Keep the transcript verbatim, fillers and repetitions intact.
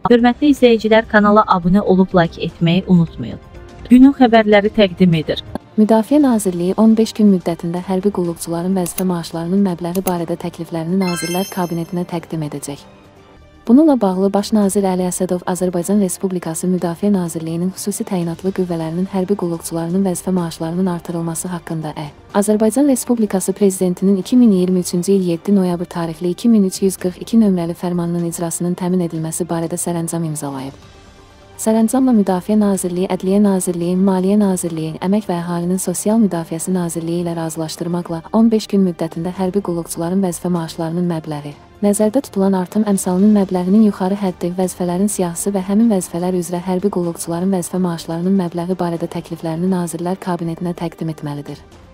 Hörmətli izləyicilər, kanala abunə olub like etməyi unutmayın. Günün xəbərləri təqdim edir. Müdafiə Nazirliyi on beş gün müddətində hərbi qulluqçuların vəzifə maaşlarının məbləği barədə təkliflərini Nazirlər Kabinetinə təqdim edəcək. Bununla bağlı Baş nazir Əli Əsədov Azərbaycan Respublikası Müdafiə Nazirliyinin xüsusi təyinatlı qüvvələrinin hərbi qulluqçularının vəzifə maaşlarının artırılması haqqında Ə. Azərbaycan Respublikası Prezidentinin iki min iyirmi üçüncü il yeddi noyabr tarixli iki min üç yüz qırx iki nömrəli fərmanının icrasının təmin edilməsi barədə sərəncam imzalayıb. Sərəncamla Müdafiə Nazirliyi, Ədliyyə Nazirliyi, Maliyyə Nazirliyi, Əmək və Əhalinin Sosial Müdafiəsi Nazirliyi ilə razılaşdırmaqla on beş gün müddətində hərbi qulluqçuların vəzifə maaşlarının məbləği, nəzərdə tutulan artım əmsalının məbləğinin yuxarı həddi, vəzifələrin siyahısı və həmin vəzifələr üzrə hərbi qulluqçuların vəzifə maaşlarının məbləği barədə təkliflərini Nazirlər Kabinetinə təqdim etməlidir.